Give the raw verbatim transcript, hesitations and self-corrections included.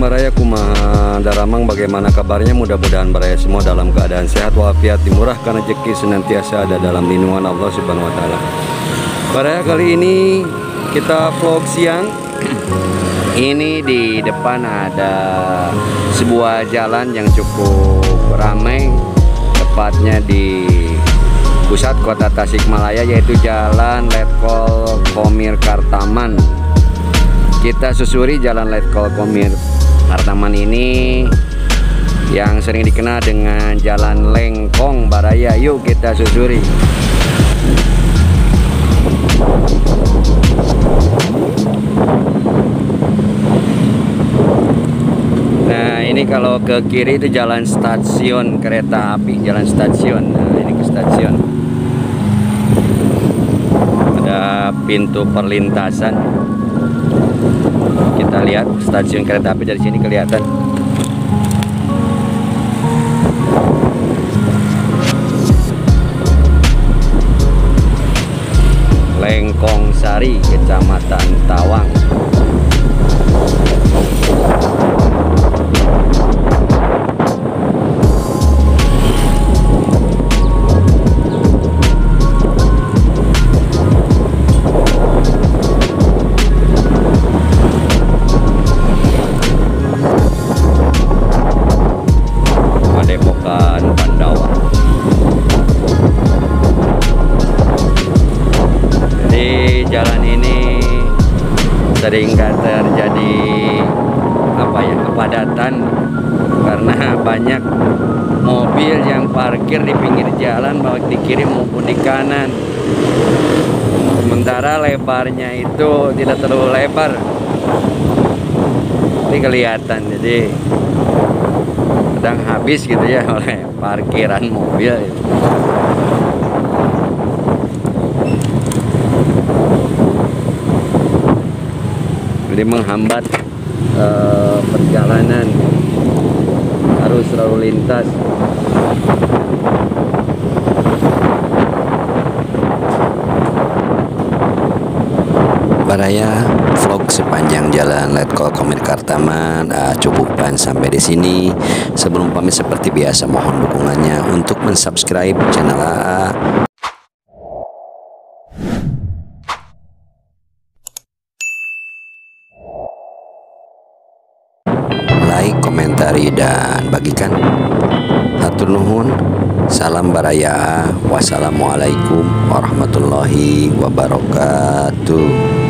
Baraya kumaha daramang, bagaimana kabarnya? Mudah-mudahan Baraya semua dalam keadaan sehat walafiat, dimurahkan rezeki, senantiasa ada dalam lindungan Allah Subhanahu wa taala. Baraya kali ini kita vlog siang. Ini di depan ada sebuah jalan yang cukup ramai, tepatnya di pusat kota Tasikmalaya, yaitu Jalan Letkol Komir Kartaman. Kita susuri Jalan Letkol Komir Kartaman ini yang sering dikenal dengan Jalan Lengkong Baraya. Yuk kita susuri. Nah, ini kalau ke kiri itu jalan stasiun kereta api, jalan stasiun. Nah, ini ke stasiun. Ada pintu perlintasan. Kita lihat stasiun kereta api dari sini kelihatan. Lengkong Sari, Kecamatan Tawang. Jalan ini sering terjadi apa ya kepadatan karena banyak mobil yang parkir di pinggir jalan, baik di kiri maupun di kanan. Sementara lebarnya itu tidak terlalu lebar, ini kelihatan, jadi sedang habis gitu ya oleh parkiran mobil. Jadi menghambat uh, perjalanan arus lalu lintas. Baraya vlog sepanjang Jalan Letkol Komir Kartaman uh, cukupan sampai di sini. Sebelum pamit seperti biasa, mohon dukungannya untuk mensubscribe channel A A, like, komentari, dan bagikan. Hatur nuhun. Salam Baraya. Wassalamualaikum warahmatullahi wabarakatuh.